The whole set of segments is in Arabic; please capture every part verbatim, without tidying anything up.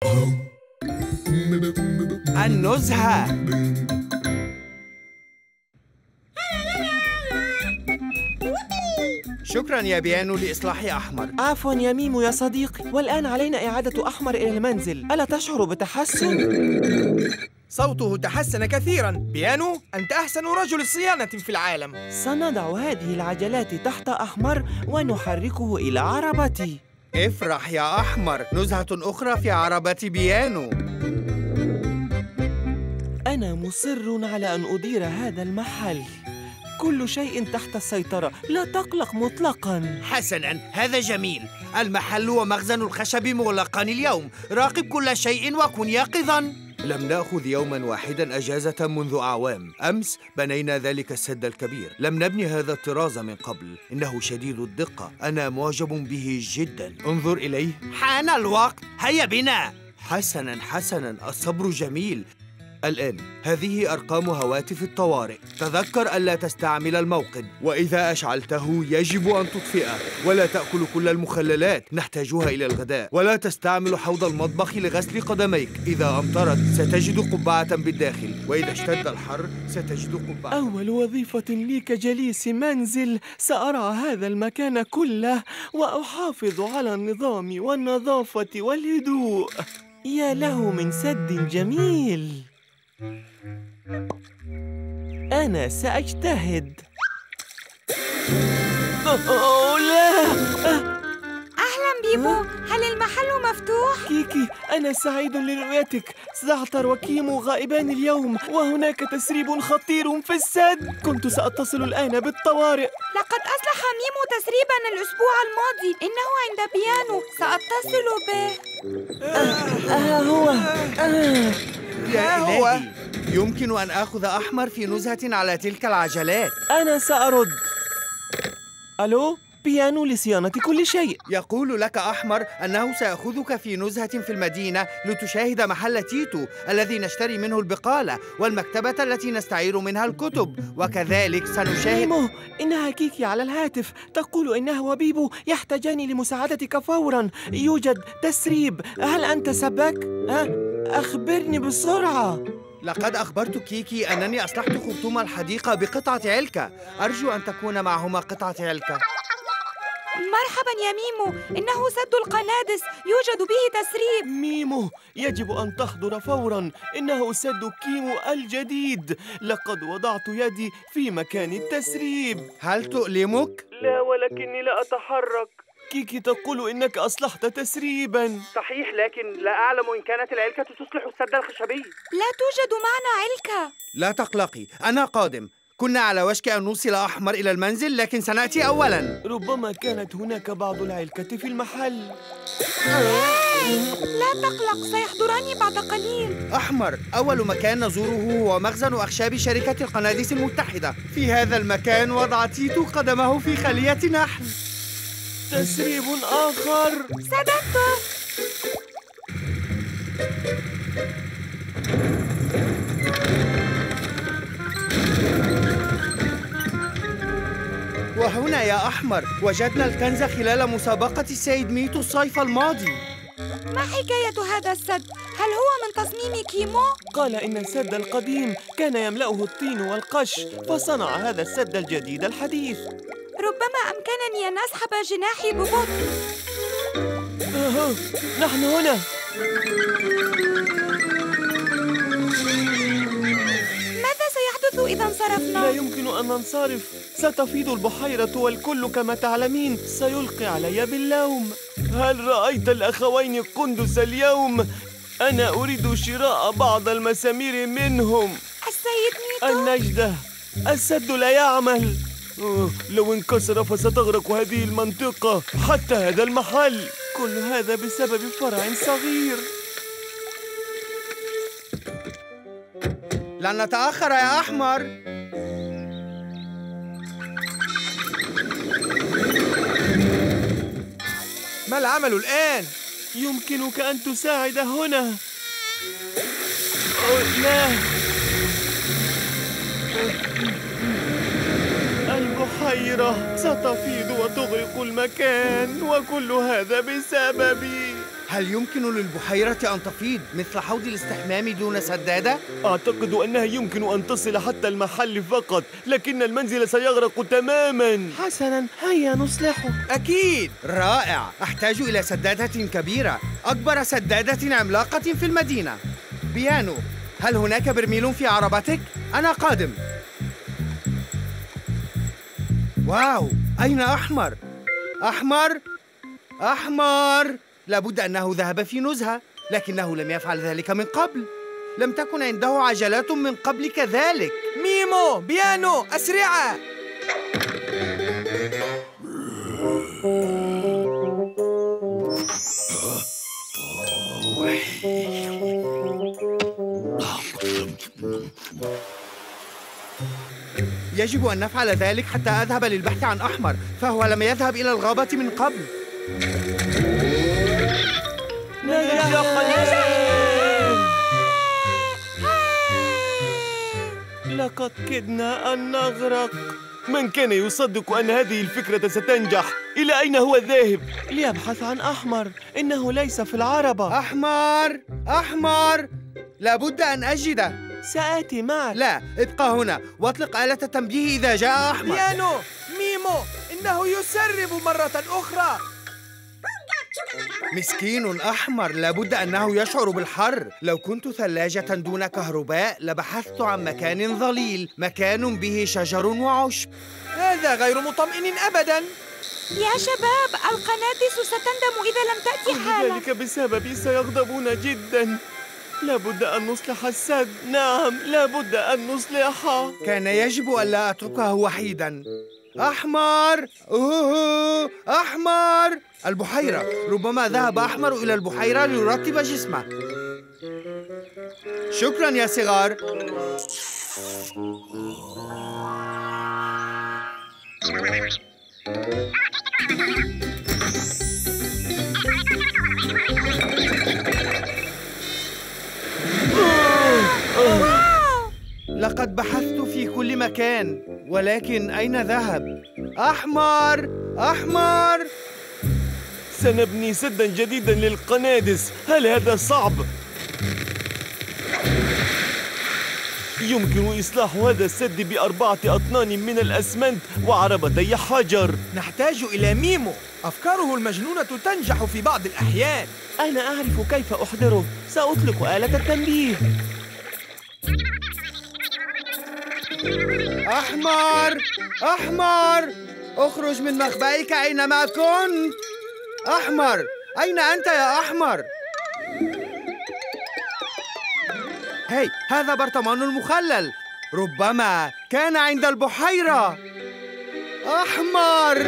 النزهة. شكرا يا بيانو لإصلاح أحمر. عفوا يا ميمو يا صديقي، والآن علينا إعادة أحمر إلى المنزل. ألا تشعر بتحسن؟ صوته تحسن كثيرا. بيانو، أنت أحسن رجل صيانة في العالم. سنضع هذه العجلات تحت أحمر ونحركه إلى عربتي. افرح يا أحمر، نزهة أخرى في عربة بيانو. أنا مصر على أن أدير هذا المحل. كل شيء تحت السيطرة، لا تقلق مطلقاً. حسناً، هذا جميل. المحل ومخزن الخشب مغلقان اليوم. راقب كل شيء وكن يقظاً. لم نأخذ يوماً واحداً أجازة منذ أعوام. أمس بنينا ذلك السد الكبير. لم نبني هذا الطراز من قبل. إنه شديد الدقة. أنا معجب به جداً. انظر إليه. حان الوقت، هيا بنا. حسناً حسناً، الصبر جميل. الآن هذه أرقام هواتف الطوارئ. تذكر ألا تستعمل الموقد، وإذا أشعلته يجب أن تطفئه، ولا تأكل كل المخللات، نحتاجها إلى الغداء. ولا تستعمل حوض المطبخ لغسل قدميك. إذا أمطرت ستجد قبعة بالداخل، وإذا اشتد الحر ستجد قبعة. أول وظيفة لي كجليس منزل، سأرعى هذا المكان كله وأحافظ على النظام والنظافة والهدوء. يا له من سد جميل. أنا سأجتهد. أوه لا! أهلا بيبو، هل المحل مفتوح؟ كيكي، أنا سعيد لرؤيتك. زعتر وكيمو غائبان اليوم، وهناك تسريب خطير في السد. كنت سأتصل الآن بالطوارئ. لقد أصلح ميمو تسريبا الأسبوع الماضي. إنه عند بيانو، سأتصل به. آه, آه هو آه. يا إلهي، يمكن أن آخذ أحمر في نزهة على تلك العجلات. أنا سأرد. ألو؟ بيانو لصيانة كل شيء. يقول لك أحمر أنه سيأخذك في نزهة في المدينة لتشاهد محل تيتو الذي نشتري منه البقالة، والمكتبة التي نستعير منها الكتب، وكذلك سنشاهد. ميمو، إنها كيكي على الهاتف تقول إنها وبيبو يحتاجان لمساعدتك فوراً. يوجد تسريب. هل أنت سباك؟ ها؟ أخبرني بسرعة. لقد أخبرت كيكي أنني أصلحت خرطوم الحديقة بقطعة علكة. أرجو أن تكون معهما قطعة علكة. مرحبا يا ميمو، إنه سد القنادس يوجد به تسريب. ميمو، يجب أن تحضر فوراً. إنه سد كيمو الجديد. لقد وضعت يدي في مكان التسريب. هل تؤلمك؟ لا، ولكني لا أتحرك. كيكي تقول إنك أصلحت تسريباً. صحيح، لكن لا أعلم إن كانت العلكة تصلح السد الخشبي. لا توجد معنا علكة. لا تقلقي، أنا قادم. كنا على وشك أن نوصل أحمر إلى المنزل، لكن سنأتي أولاً. ربما كانت هناك بعض العلكة في المحل. لا تقلق، سيحضران بعد قليل. أحمر، أول مكان نزوره هو مخزن أخشاب شركة القناديس المتحدة. في هذا المكان وضع تيتو قدمه في خلية نحل. تسريب آخر. سددت. وهنا يا أحمر وجدنا الكنز خلال مسابقة السيد ميتو الصيف الماضي. ما حكاية هذا السد؟ هل هو من تصميم كيمو؟ قال إن السد القديم كان يملأه الطين والقش، فصنع هذا السد الجديد الحديث. ربما أمكنني أن أسحب جناحي ببطء. آه، نحن هنا. ماذا سيحدث إذا انصرفنا؟ لا يمكن أن ننصرف. ستفيض البحيرة والكل كما تعلمين سيلقي علي باللوم. هل رأيت الأخوين قندس اليوم؟ أنا أريد شراء بعض المسامير منهم. السيد ميتو؟ النجدة، السد لا يعمل. أوه، لو انكسر فستغرق هذه المنطقة، حتى هذا المحل. كل هذا بسبب فرع صغير. لن نتأخر يا أحمر. ما العمل الآن؟ يمكنك أن تساعد هنا. أوه لا، البحيرة ستفيض وتغرق المكان، وكل هذا بسببي. هل يمكن للبحيرة أن تفيض مثل حوض الاستحمام دون سدادة؟ أعتقد أنها يمكن أن تصل حتى المحل فقط، لكن المنزل سيغرق تماماً. حسناً، هيا نصلحه. أكيد. رائع. أحتاج إلى سدادة كبيرة، أكبر سدادة عملاقة في المدينة. بيانو، هل هناك برميل في عربتك؟ أنا قادم. واو، أين أحمر؟ أحمر؟ أحمر! لابد أنه ذهب في نزهة، لكنه لم يفعل ذلك من قبل. لم تكن عنده عجلات من قبل كذلك. ميمو، بيانو، أسرعا! يجب أن نفعل ذلك حتى أذهب للبحث عن أحمر، فهو لم يذهب إلى الغابة من قبل. لقد كدنا أن نغرق. من كان يصدق أن هذه الفكرة ستنجح؟ إلى أين هو ذاهب؟ ليبحث عن أحمر، إنه ليس في العربة. أحمر! أحمر! لابد أن أجده. سآتي معك. لا، ابقى هنا واطلق آلة التنبيه إذا جاء أحمر. بيانو، ميمو، إنه يسرب مرة أخرى. مسكين أحمر، لابد أنه يشعر بالحر. لو كنت ثلاجة دون كهرباء لبحثت عن مكان ظليل، مكان به شجر وعشب. هذا غير مطمئن أبداً. يا شباب، القنادس ستندم إذا لم تأتي حالا. ذلك بسببي، سيغضبون جداً. لابد أن نصلح السد. نعم، لابد أن نصلحه. كان يجب ألا أتركه وحيداً. أحمر! أوه! أحمر! البحيرة. ربما ذهب أحمر إلى البحيرة ليرتب جسمه. شكراً يا صغار. لقد بحثت في كل مكان، ولكن أين ذهب؟ أحمر! أحمر! سنبني سداً جديداً للقنادس. هل هذا صعب؟ يمكن إصلاح هذا السد بأربعة أطنان من الأسمنت وعربتي حجر. نحتاج إلى ميمو، أفكاره المجنونة تنجح في بعض الأحيان. أنا أعرف كيف أحضره. سأطلق آلة التنبيه. أحمر! أحمر! اخرج من مخبئك أينما كنت. أحمر! أين أنت يا أحمر؟ هاي، هذا برطمان المخلل. ربما كان عند البحيرة. أحمر!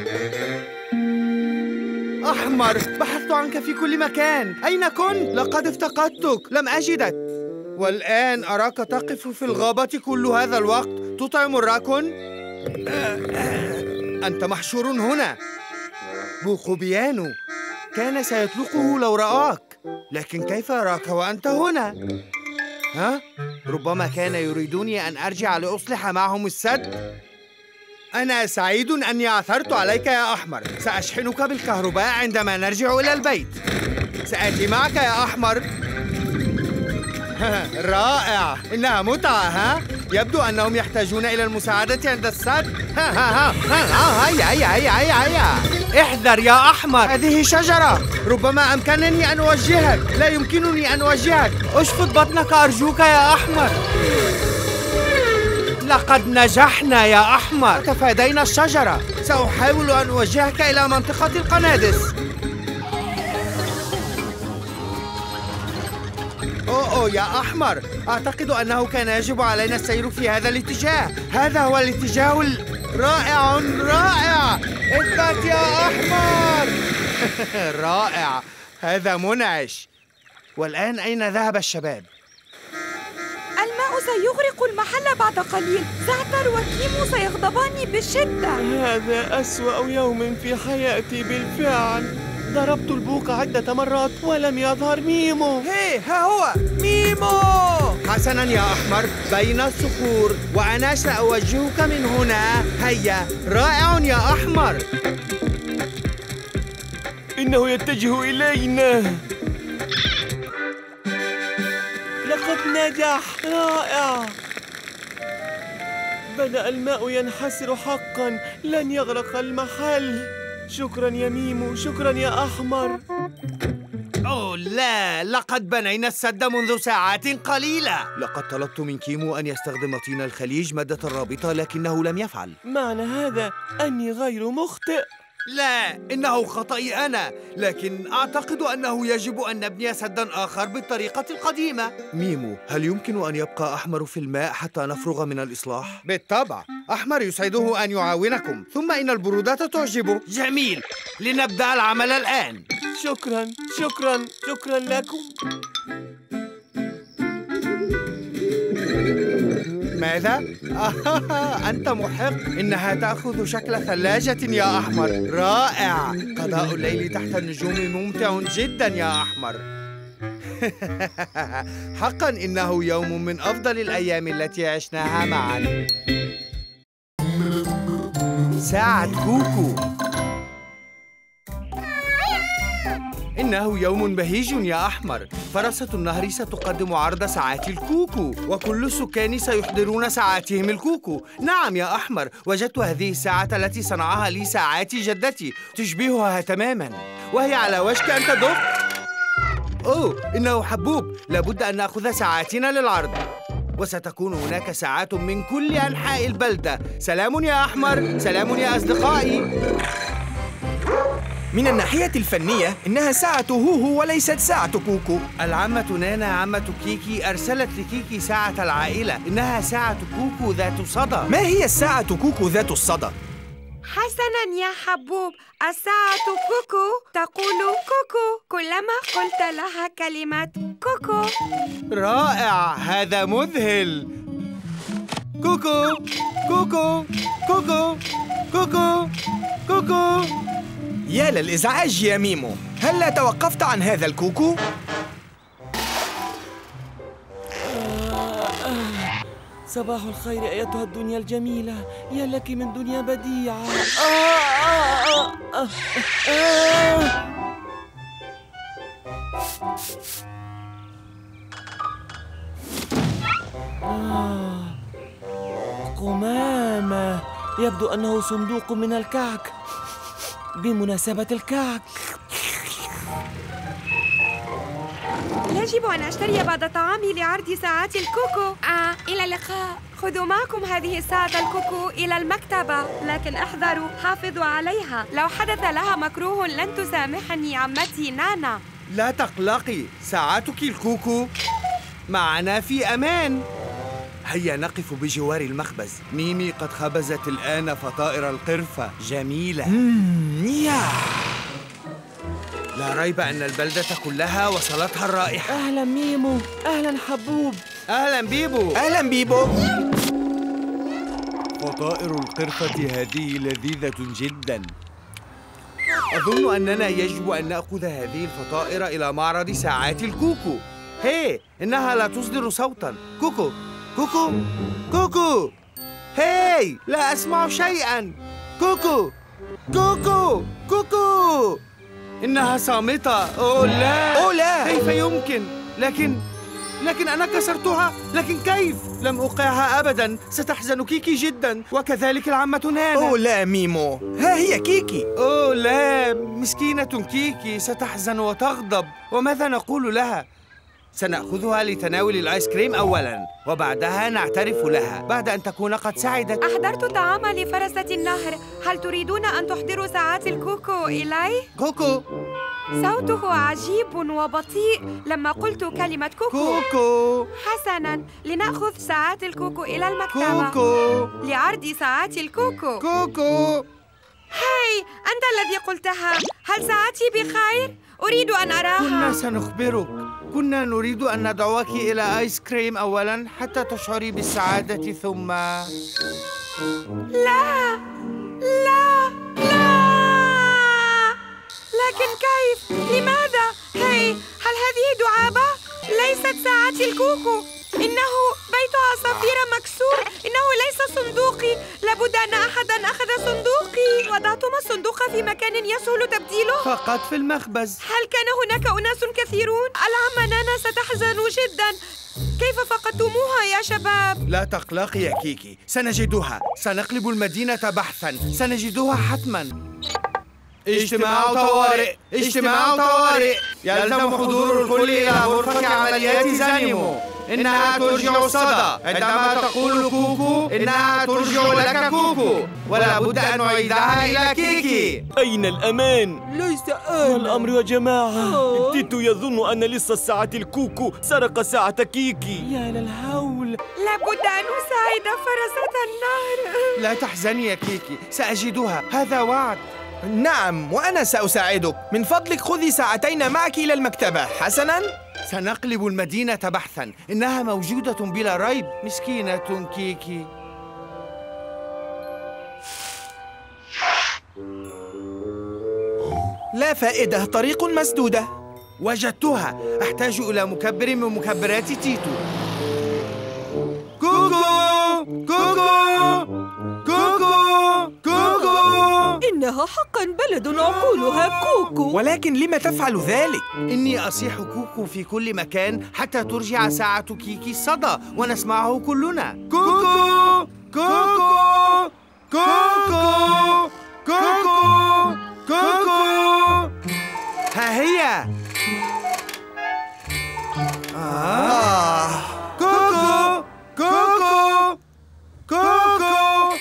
أحمر! بحثت عنك في كل مكان. أين كنت؟ لقد افتقدتك، لم أجدك. والآن أراك تقف في الغابة كل هذا الوقت تطعم الراكون. أنت محشور هنا. بوقو بيانو كان سيطلقه لو رآك، لكن كيف يراك وأنت هنا؟ ها؟ ربما كان يريدوني أن أرجع لأصلح معهم السد. أنا سعيد أني عثرت عليك يا أحمر. سأشحنك بالكهرباء عندما نرجع إلى البيت. سآتي معك يا أحمر. رائع، إنها متعة. ها؟ يبدو أنهم يحتاجون إلى المساعدة عند السد. ها ها ها هيا هيا هيا هيا هيا. احذر يا أحمر، هذه شجرة. ربما أمكنني أن أوجهك. لا يمكنني أن أوجهك. اشفط بطنك أرجوك يا أحمر. لقد نجحنا يا أحمر، تفادينا الشجرة. سأحاول أن أوجهك إلى منطقة القنادس. أوه أوه يا أحمر، أعتقد أنه كان يجب علينا السير في هذا الاتجاه. هذا هو الاتجاه الرائع. رائع، اثبت يا أحمر. رائع، هذا منعش. والآن أين ذهب الشباب؟ الماء سيغرق المحل بعد قليل. زعتر وكيمو سيغضبان بشدة. هذا أسوأ يوم في حياتي بالفعل. ضربت البوق عدة مرات ولم يظهر ميمو. هي، ها هو ميمو. حسناً يا أحمر، بين الصخور، وأنا سأوجهك من هنا. هيا، رائع يا أحمر. إنه يتجه إلينا. لقد نجح. رائع. بدأ الماء ينحسر حقاً. لن يغرق المحل. شكراً يا ميمو. شكراً يا أحمر. أوه لا، لقد بنينا السد منذ ساعات قليلة. لقد طلبت من كيمو أن يستخدم طين الخليج مادة رابطة، لكنه لم يفعل. معنى هذا أني غير مخطئ. لا، إنه خطئي أنا، لكن أعتقد أنه يجب أن نبني سداً آخر بالطريقة القديمة. ميمو، هل يمكن أن يبقى أحمر في الماء حتى نفرغ من الإصلاح؟ بالطبع، أحمر يسعده أن يعاونكم، ثم إن البرودة تعجبه. جميل، لنبدأ العمل الآن. شكراً شكراً شكراً لكم. ماذا؟ آه، أنت محق. إنها تأخذ شكل ثلاجة يا أحمر. رائع. قضاء الليل تحت النجوم ممتع جدا يا أحمر. حقا إنه يوم من أفضل الأيام التي عشناها معا. ساعة كوكو. إنه يوم بهيج يا أحمر. فرسة النهر ستقدم عرض ساعات الكوكو، وكل السكان سيحضرون ساعاتهم الكوكو. نعم يا أحمر، وجدت هذه الساعة التي صنعها لي ساعات جدتي، تشبهها تماماً، وهي على وشك أن تدق. أوه، إنه حبوب. لابد أن نأخذ ساعاتنا للعرض، وستكون هناك ساعات من كل أنحاء البلدة. سلام يا أحمر. سلام يا أصدقائي. من الناحية الفنية إنها ساعة هوهو وليست ساعة كوكو. العمة نانا عمة كيكي أرسلت لكيكي ساعة العائلة. إنها ساعة كوكو ذات صدى. ما هي الساعة كوكو ذات الصدى؟ حسناً يا حبوب، الساعة كوكو تقول كوكو كلما قلت لها كلمة كوكو. رائع، هذا مذهل. كوكو كوكو كوكو كوكو كوكو. يا للإزعاج يا ميمو، هل لا توقفت عن هذا الكوكو؟ صباح الخير أيتها الدنيا الجميلة. يا لك من دنيا بديعة. آه آه آه آه آه. قمامة. يبدو أنه صندوق من الكعك. بمناسبة الكعك، يجب أن أشتري بعض طعامي لعرض ساعات الكوكو. آه، إلى اللقاء. خذوا معكم هذه الساعة الكوكو إلى المكتبة، لكن احذروا، حافظوا عليها. لو حدث لها مكروه لن تسامحني عمتي نانا. لا تقلقي، ساعاتك الكوكو معنا في أمان. هيا نقف بجوار المخبز. ميمي قد خبزت الآن فطائر القرفة. جميلة. مم، يا لا ريب أن البلدة كلها وصلتها الرائحة. أهلا ميمو. أهلا حبوب. أهلا بيبو. أهلا بيبو. فطائر القرفة هذه لذيذة جدا. أظن أننا يجب أن نأخذ هذه الفطائر إلى معرض ساعات الكوكو. هي، إنها لا تصدر صوتا. كوكو كوكو كوكو. هاي، لا أسمع شيئا. كوكو كوكو كوكو. إنها صامتة. أوه لا. أوه لا. كيف يمكن؟ لكن لكن أنا كسرتها. لكن كيف؟ لم أوقعها أبداً. ستحزن كيكي جداً، وكذلك العمة نانا. أوه لا ميمو، ها هي كيكي. أوه لا، مسكينة كيكي ستحزن وتغضب. وماذا نقول لها؟ سنأخذها لتناول الآيس كريم أولاً، وبعدها نعترف لها بعد أن تكون قد سعدت. أحضرت طعاما لفرسة النهر. هل تريدون أن تحضروا ساعات الكوكو إلي؟ كوكو. صوته عجيب وبطيء لما قلت كلمة كوكو. كوكو. حسناً، لنأخذ ساعات الكوكو إلى المكتبة. كوكو. لعرض ساعات الكوكو. كوكو. هاي، أنت الذي قلتها. هل ساعتي بخير؟ أريد أن أراها. كنا سنخبرك. كنا نريد أن ندعوك إلى آيس كريم أولاً حتى تشعري بالسعادة، ثم... لا لا لا. لكن كيف؟ لماذا؟ هاي، هل هذه دعابة؟ ليست ساعات الكوكو. إنه بيت عصافير مكسور. إنه ليس صندوقي. لابد أن أحداً أخذ صندوقي. وضعتما الصندوق في مكان يسهل تبديله؟ فقط في المخبز. هل كان هناك أناس كثيرون؟ العم نانا ستحزن جدا. كيف فقدتموها يا شباب؟ لا تقلقي يا كيكي، سنجدها. سنقلب المدينة بحثاً، سنجدها حتماً. اجتماع طوارئ، اجتماع طوارئ. يلزم حضور الكل إلى غرفة عمليات زانيمو. إنها ترجع الصدى. عندما تقول كوكو إنها ترجع لك كوكو، ولا بد أن نعيدها إلى كيكي. أين الأمان؟ ليس ما أنا. الأمر يا جماعة؟ تيتو يظن أن لص الساعة الكوكو سرق ساعة كيكي. يا للهول. لابد أن أساعد فرسة النهر. لا تحزني يا كيكي، سأجدها، هذا وعد. نعم، وأنا سأساعدك. من فضلك خذي ساعتين معك إلى المكتبة. حسناً؟ سنقلب المدينة بحثاً، إنها موجودة بلا ريب. مسكينة كيكي. لا فائدة، طريق مسدودة. وجدتها. أحتاج إلى مكبر من مكبرات تيتو. كوكو كوكو كوكو كوكو. إنها حقاً بلد عقولها كوكو. ولكن لم تفعل ذلك؟ إني أصيح كوكو في كل مكان حتى ترجع ساعة كيكي الصدى ونسمعه كلنا. كوكو كوكو كوكو كوكو كوكو. ها هي. آه. كوكو كوكو كوكو.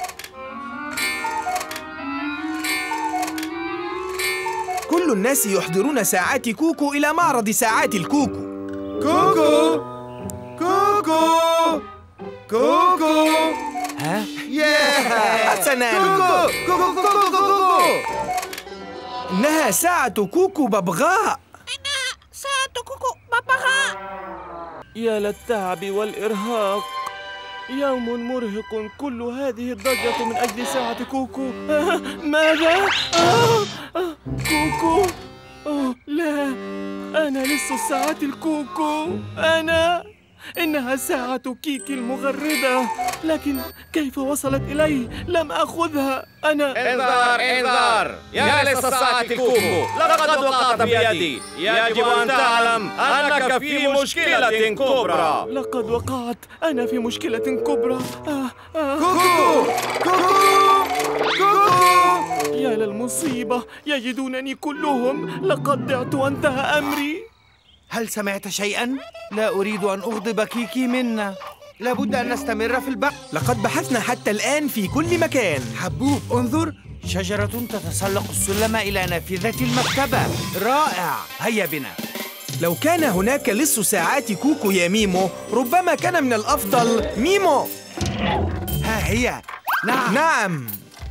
كل الناس يحضرون ساعات كوكو إلى معرض ساعات الكوكو. كوكو كوكو كوكو. ها؟ ياه! حسناً. كوكو كوكو كوكو كوكو. إنها ساعة كوكو ببغاء. ساعة كوكو ببغاء. يا للتعب والإرهاق. يوم مرهق، كل هذه الضجة من أجل ساعة كوكو. آه، ماذا؟ آه، آه، كوكو. أوه لا، أنا لص الساعات الكوكو. أنا إنها ساعة كيكي المغردة، لكن كيف وصلت إلي؟ لم أخذها. أنا انذار انذار يا لص الساعة الكوكو، لقد وقعت بيدي. يجب أن تعلم أنك في مشكلة كبرى. لقد وقعت أنا في مشكلة كبرى. آه آه. كوكو كوكو كوكو. يا للمصيبة، يجدونني كلهم. لقد ضعت وانتهى أمري. هل سمعت شيئاً؟ لا أريد أن أغضب كيكي منا. لابد أن نستمر في البحث. لقد بحثنا حتى الآن في كل مكان. حبوب، انظر، شجرة تتسلق السلم إلى نافذة المكتبة. رائع، هيا بنا. لو كان هناك لص ساعات كوكو يا ميمو، ربما كان من الأفضل ميمو. ها هي. نعم نعم.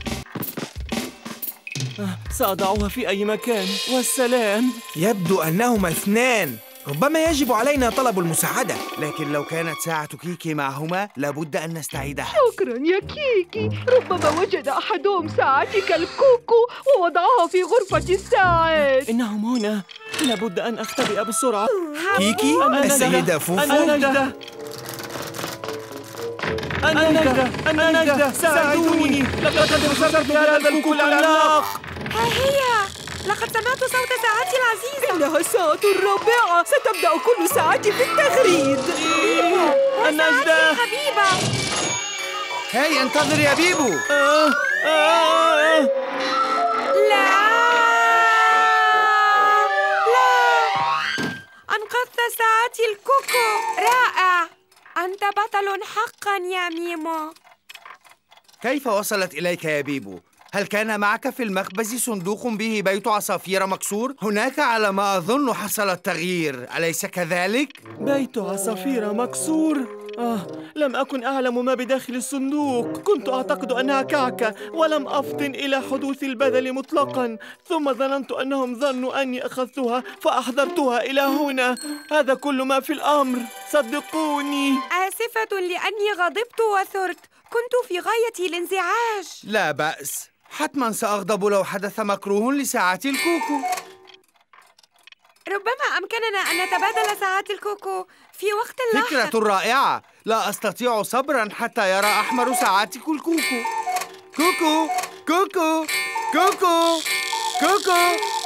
آه، سأضعها في أي مكان. والسلام. يبدو أنهما اثنان. ربما يجب علينا طلب المساعدة. لكن لو كانت ساعة كيكي معهما لابد أن نستعيدها. شكراً يا كيكي. ربما وجد أحدهم ساعتك الكوكو ووضعها في غرفة الساعات. إنهم هنا. لابد أن أختبئ بسرعة. كيكي، أنا السيدة نجدة. فوفو. أنا نجدة. أنا نجدة. أنا نجدة. ساعدوني. لقد انتصرت هذا الكوكو العملاق. ها هي. لقد سمعت صوت ساعتي العزيزة. إنها الساعة الرابعة. ستبدأ كل ساعتي في التغريد. النجدة. حبيبة. هاي انتظر يا بيبو. آه. آه. لا لا. أنقذت ساعتي الكوكو. رائع. أنت بطل حقا يا ميمو. كيف وصلت إليك يا بيبو؟ هل كان معك في المخبز صندوق به بيت عصافير مكسور؟ هناك على ما أظن حصل التغيير، أليس كذلك؟ بيت عصافير مكسور؟ آه، لم أكن أعلم ما بداخل الصندوق. كنت أعتقد أنها كعكة ولم أفطن إلى حدوث البذل مطلقاً. ثم ظننت أنهم ظنوا أني أخذتها فأحضرتها إلى هنا. هذا كل ما في الأمر، صدقوني. آسفة لأني غضبت وثرت. كنت في غاية الانزعاج. لا بأس، حتماً سأغضب لو حدث مكروه لساعة الكوكو. ربما أمكننا أن نتبادل ساعات الكوكو في وقت لاحق. فكرة رائعة. لا أستطيع صبراً حتى يرى أحمر ساعاتك الكوكو. كوكو كوكو كوكو كوكو